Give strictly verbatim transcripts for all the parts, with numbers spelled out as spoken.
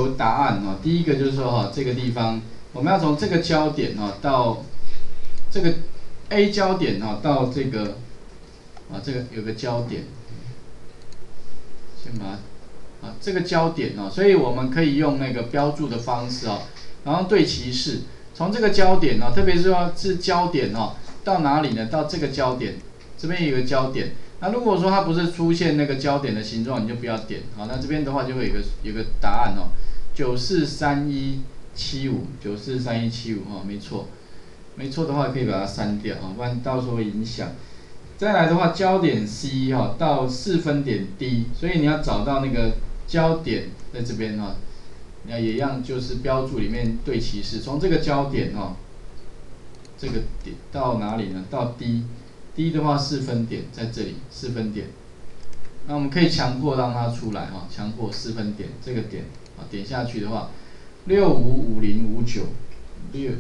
有答案哦。第一个就是说哈，这个地方我们要从这个焦点哈到这个 A 焦点哈到这个啊这个有个焦点，先把它啊这个焦点哦，所以我们可以用那个标注的方式哦，然后对齐式，从这个焦点哦，特别是说是焦点哦，到哪里呢？到这个焦点，这边有个焦点。那如果说它不是出现那个焦点的形状，你就不要点。好，那这边的话就会有个有个答案哦，九四三一七五，九四三一七五哈，没错，没错的话可以把它删掉啊，不然到时候会影响。再来的话，焦点 C 哈到四分点 D， 所以你要找到那个焦点在这边哈，那也一样就是标注里面对齐式，从这个焦点哈，这个点到哪里呢？到 D。D 的话四分点在这里，四分点，那我们可以强迫让它出来哈，强迫四分点这个点啊，点下去的话，六五五零五九六，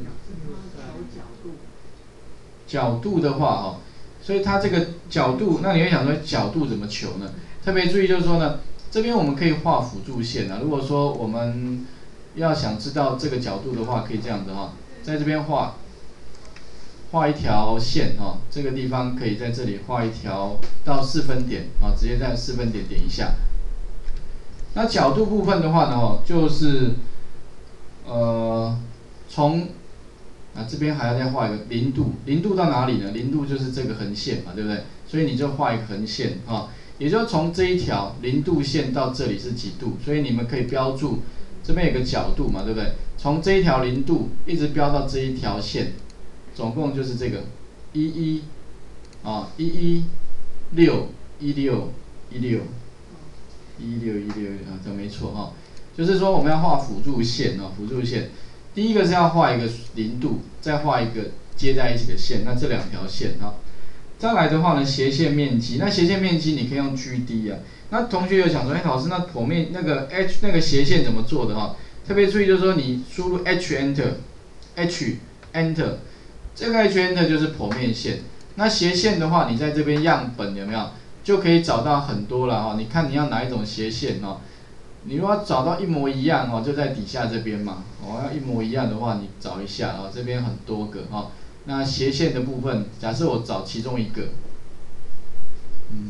角度的话哈，所以它这个角度，那你会想说角度怎么求呢？特别注意就是说呢，这边我们可以画辅助线啊，如果说我们要想知道这个角度的话，可以这样子哈，在这边画。画一条线哦，这个地方可以在这里画一条到四分点啊，直接在四分点点一下。那角度部分的话呢，哦，就是呃从啊这边还要再画一个零度，零度到哪里呢？零度就是这个横线嘛，对不对？所以你就画一个横线啊，也就是从这一条零度线到这里是几度，所以你们可以标注这边有个角度嘛，对不对？从这一条零度一直标到这一条线。总共就是这个一一啊一一六一六一六一六一六啊，这没错哈。就是说我们要画辅助线哦，辅助线。第一个是要画一个零度，再画一个接在一起的线，那这两条线哈。再来的话呢，斜线面积，那斜线面积你可以用 G D 啊。那同学有想说，哎，老师，那剖面那个 H 那个斜线怎么做的哈？特别注意就是说，你输入 H Enter H Enter。这个 H Enter 就是剖面线，那斜线的话，你在这边样本有没有就可以找到很多了哈。你看你要哪一种斜线哦？你如果要找到一模一样哦，就在底下这边嘛。哦，要一模一样的话，你找一下哦，这边很多个哈。那斜线的部分，假设我找其中一个，嗯，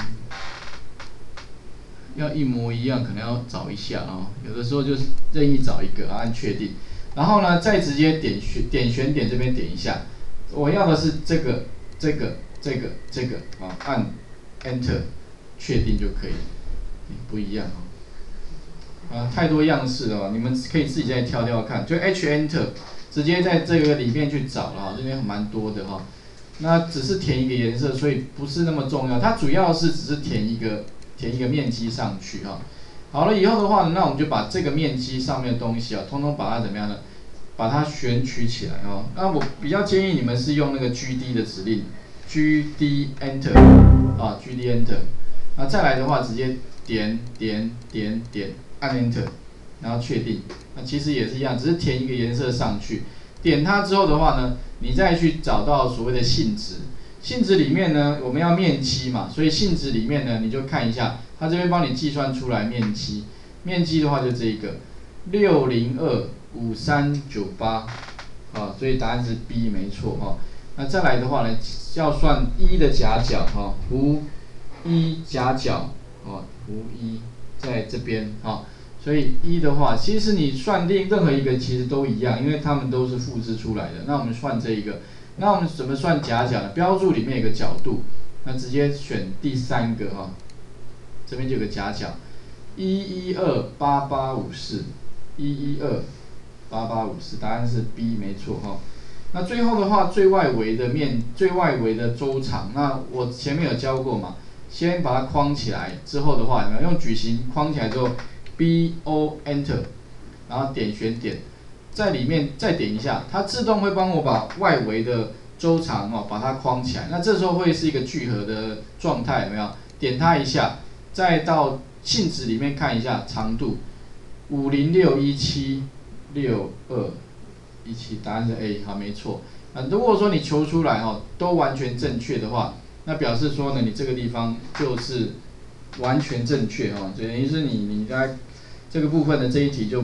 要一模一样，可能要找一下哦。有的时候就是任意找一个，按确定，然后呢，再直接点选点选点这边点一下。我要的是这个、这个、这个、这个啊，按 Enter 确定就可以，不一样哦。啊，太多样式了，你们可以自己再挑挑看，就 H Enter 直接在这个里面去找了，这边蛮多的哈。那只是填一个颜色，所以不是那么重要，它主要是只是填一个填一个面积上去哈。好了以后的话呢，那我们就把这个面积上面的东西啊，通通把它怎么样呢？把它选取起来哦。那我比较建议你们是用那个 G D 的指令 ，G D Enter 啊 ，G D Enter。那再来的话，直接点点点点按 Enter， 然后确定。那其实也是一样，只是填一个颜色上去。点它之后的话呢，你再去找到所谓的性质。性质里面呢，我们要面积嘛，所以性质里面呢，你就看一下，它这边帮你计算出来面积。面积的话就这一个六零二。五三九八，啊，所以答案是 B 没错哈。那再来的话呢，要算一的夹角哈，弧一夹角，哦，弧一在这边哈。所以一的话，其实你算定任何一个其实都一样，因为它们都是复制出来的。那我们算这一个，那我们怎么算夹角呢？标注里面有个角度，那直接选第三个哈，这边就有个夹角，一一二八八五四，一一二。八八五四，答案是 B 没错哈。那最后的话，最外围的面，最外围的周长，那我前面有教过嘛，先把它框起来，之后的话，用矩形框起来之后 ，B O Enter， 然后点选点，在里面再点一下，它自动会帮我把外围的周长哦，把它框起来。那这时候会是一个聚合的状态，有没有？点它一下，再到性质里面看一下长度，五零六一七。六二一七，答案是 A， 好，没错。啊，如果说你求出来哦，都完全正确的话，那表示说呢，你这个地方就是完全正确哦，等于是你你在这个部分的这一题就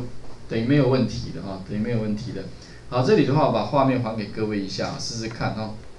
等于没有问题的哈，等于没有问题的。好，这里的话我把画面还给各位一下，试试看哈。